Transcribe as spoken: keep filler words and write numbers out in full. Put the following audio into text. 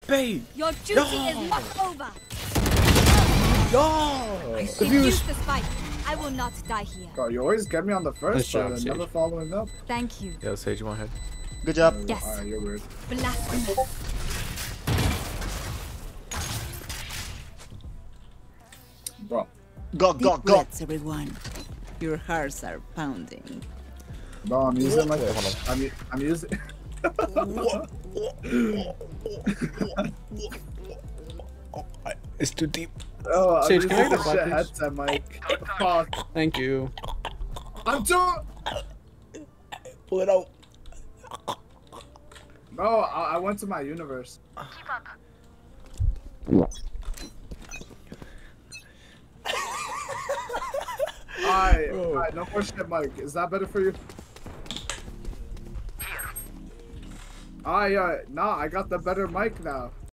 Bait! Your duty No. is not over. No! If you use the spike, I will not die here. Bro, you always get me on the first, Nice job, but Sage. never following up. Thank you. Yeah, Sage, you want head? Good job. Yes. Alright, you're weird. Blasphemous. Bro. Go, go, Deep go. breaths, everyone. Your hearts are pounding. Bro, I'm using like Wait, hold on. I'm, u- I'm using. It's too deep. Oh, I'm Sage, using can I get the a shit please? headset mic. Fuck. Thank you. I'm doing. Pull it out. Bro, I, I went to my universe. Alright, alright, no more shit, Mike. Is that better for you? Alright, uh, nah, I got the better mic now.